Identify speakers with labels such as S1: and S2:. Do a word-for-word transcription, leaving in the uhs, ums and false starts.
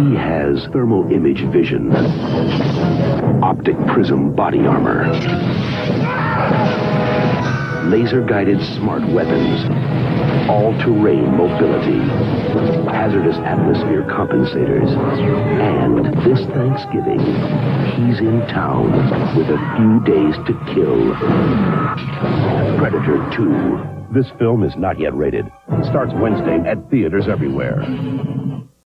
S1: He has thermal image vision, optic prism body armor, laser-guided smart weapons, all-terrain mobility, hazardous atmosphere compensators, and this Thanksgiving, he's in town with a few days to kill. Predator two.
S2: This film is not yet rated. Starts Wednesday at theaters everywhere.